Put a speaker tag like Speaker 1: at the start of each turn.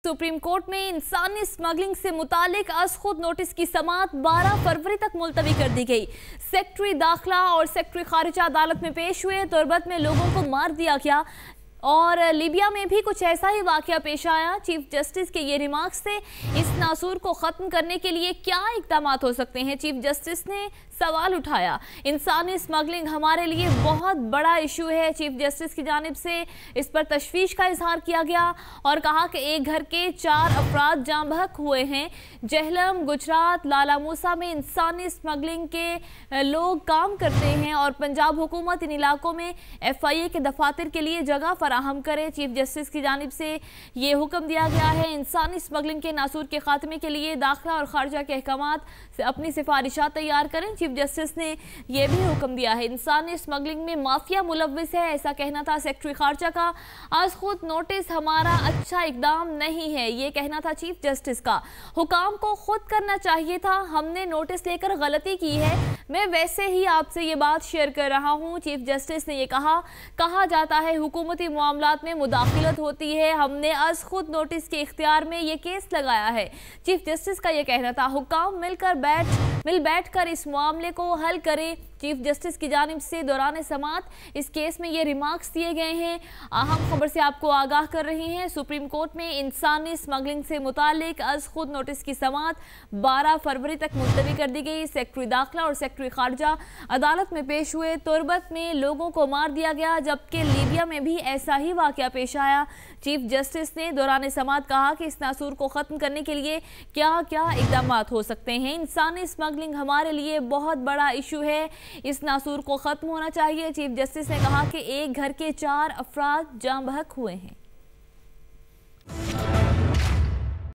Speaker 1: Supreme court में इंसानी smuggling से मुतालिक आज खुद नोटिस की समाअत 12 फरवरी तक मुलतवी कर दी गई। सेक्रेटरी दाखिला और सेक्रेटरी खारिजा अदालत में पेश हुए। तुर्बत में लोगों को मार दिया गया और लीबिया में भी कुछ ऐसा ही वाकया पेश आया। चीफ जस्टिस के ये रिमार्क्स से इस नासूर को ख़त्म करने के लिए क्या इक़दाम हो सकते हैं। चीफ जस्टिस ने सवाल उठाया, इंसानी स्मगलिंग हमारे लिए बहुत बड़ा इशू है। चीफ जस्टिस की जानिब से इस पर तशवीश का इजहार किया गया और कहा कि एक घर के 4 अफराद जाँ बहक हुए हैं। जहलम, गुजरात, लाला मूसा में इंसानी स्मगलिंग के लोग काम करते हैं और पंजाब हुकूमत इन इलाकों में FIA के दफातर के लिए जगह फराहम करे। चीफ जस्टिस की जानिब से ये हुक्म दिया गया है। इंसानी स्मगलिंग के नासूर के खात्मे के लिए दाखिला और खारजा के अहकामात से अपनी सिफारिशात तैयार करें। चीफ जस्टिस ने यह भी हुक्म दिया है, इंसानी स्मगलिंग में माफिया मुलव्विस है, ऐसा कहना था सेक्रेटरी खारजा का। आज खुद नोटिस हमारा अच्छा इकदाम नहीं है, ये कहना था चीफ जस्टिस का। हुकाम को खुद करना चाहिए था, हमने नोटिस लेकर गलती की है। मैं वैसे ही आपसे ये बात शेयर कर रहा हूँ। चीफ जस्टिस ने ये कहा जाता है हुकूमती मामलात में मुदाखिलत होती है, हमने आज खुद नोटिस के इख्तियार में ये केस लगाया है। चीफ जस्टिस का ये कहना था, हुकाम मिल बैठ कर इस मामले को हल करें। चीफ जस्टिस की जानिब से दौरान समाअत इस केस में ये रिमार्क्स दिए गए हैं। अहम खबर से आपको आगाह कर रही हैं। सुप्रीम कोर्ट में इंसानी स्मगलिंग से मुतालिक आज खुद नोटिस की समाअत 12 फरवरी तक मुलतवी कर दी गई। सेक्रेटरी दाखिला और सेक्रेटरी खारजा अदालत में पेश हुए। तुर्बत में लोगों को मार दिया गया, जबकि लीबिया में भी ऐसा ही वाकया पेश आया। चीफ जस्टिस ने दौरान समाअत कहा कि इस नासूर को ख़त्म करने के लिए क्या क्या इक़दाम हो सकते हैं। इंसानी स्मगलिंग हमारे लिए बहुत बड़ा इशू है, इस नासूर को ख़त्म होना चाहिए। चीफ जस्टिस ने कहा कि एक घर के 4 अफराद जाँ बहक हुए हैं।